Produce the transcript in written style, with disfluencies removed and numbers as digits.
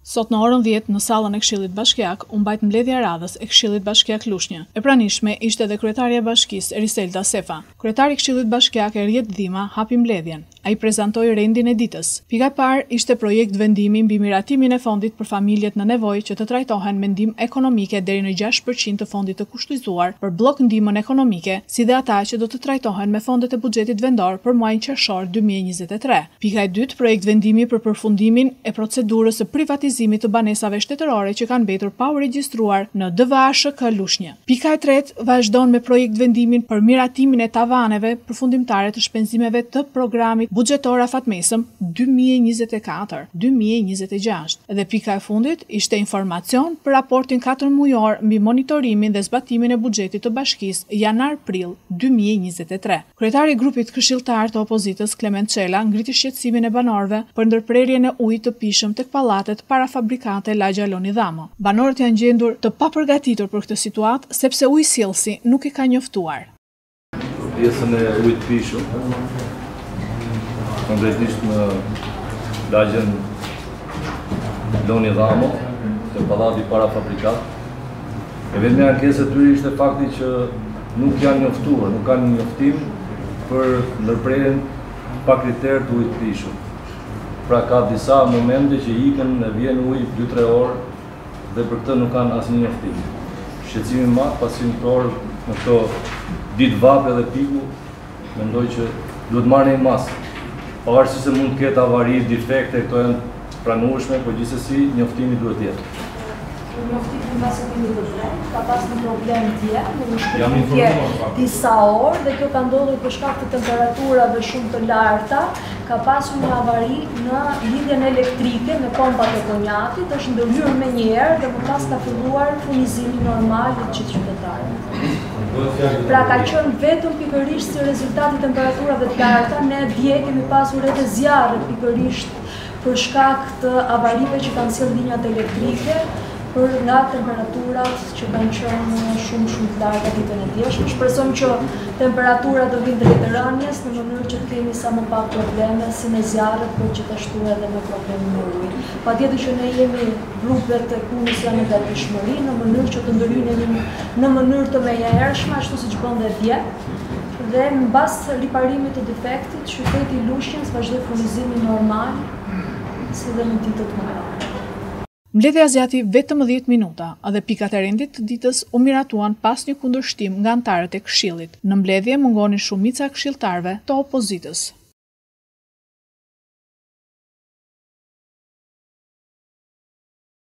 Sot në orën 10 në sallën e Këshillit Bashkiak u mbajt mbledhja e radhës e Këshillit Bashkiak Lushnjë. E pranishme ishte edhe kryetaria e bashkisë Eriselda Sefa. Kryetari i Këshillit Bashkiak Erjet Dhima hapi mbledhjen. Ai prezantoi rendin e ditës. Pika e parë ishte projekt vendimi mbi miratimin e fondit për familjet në nevojë që të trajtohen me ndihmë ekonomike deri në 6% të fondit të kushtizuar për blok ndihmën ekonomike, si dhe ata që do të trajtohen me fondet e buxhetit vendor për muajin qershor 2023. Pika e dytë, projekt vendimi për përfundimin e procedurës së privatizimit të banesave shtetërore që kanë mbetur pa u regjistruar në DVASHK Lushnjë. Pika e tretë vazhdon me projekt vendimin për miratimin e tavaneve përfundimtare të shpenzimeve të programit buxhetor afatmesëm 2024-2026. Dhe pika e fundit ishte informacion për raportin 4 mujor mbi monitorimin dhe zbatimin e buxhetit të bashkisë janar-prill 2023. Kryetari i grupit këshilltar të opozitës Klement Çela ngriti shqetësimin e banorëve për ndërprerjen e ujit të pishëm tek pallatet para fabrikante Lagja Loni Dhamo. Banorët janë gjendur të papërgatitur për këtë situatë sepse ujësjellsi nuk i ka njoftuar. Pjesën e ujit pishëm, konkretisht në lagjën Loni Dhamo, të pallati para fabrikat. E vetmja ankesë e tyre ishte fakti që nuk janë njoftuar, nuk kanë njoftim për ndërprerjen pa kriter të ujit pishëm. Pra ka disa momente që ikën e vjen ujë 2-3 orë dhe për këtë nuk kanë asnjë njoftim. Shqetësimi i madh pasi në këto ditë vape dhe piku, mendoj që duhet marrë një masë. Pavarësisht se mund të ketë avari, defekte, këto janë pranueshme, por gjithsesi njoftimi duhet jetë. Njoftimi mbas e kemi të drejtë, ka pas një problem tjetër, në shkëputje disa orë dhe kjo ka ndodhur për shkak të temperaturave shumë të larta, ka pasur një avari në lidhjen elektrike me pompat e konjatit, është ndërhyrë me njëherë dhe më pas ka filluar furnizimi normal i gjithë qytetarëve. Pra ka qenë vetëm pikërisht si rezultati i temperaturave të larta, ne dje kemi pasur edhe zjarre pikërisht për shkak të avarive që kanë sjellë linjat elektrike, për nga temperaturat që kanë qenë shumë të larta ditën e djeshme. Shpresojmë që temperaturat do vinë drejt rënies në mënyrë që të kemi sa më pak probleme si me zjarret, por gjithashtu edhe me problemin me ujin. Patjetër që ne jemi grupet e punës janë në gatishmëri në mënyrë që të ndërhyjnë në mënyrë të menjëhershme, ashtu siç bënte dje. Dhe mbas riparimit të defektit, qyteti i Lushnjës vazhdoi furnizimin normal si dhe në ditët më parë. Mbledhja zgjati vetëm 10 minuta, edhe pikat e rendit të ditës u miratuan pas një kundërshtim nga anëtarët e Këshillit. Në mbledhje mungonin shumica e këshilltarëve të opozitës.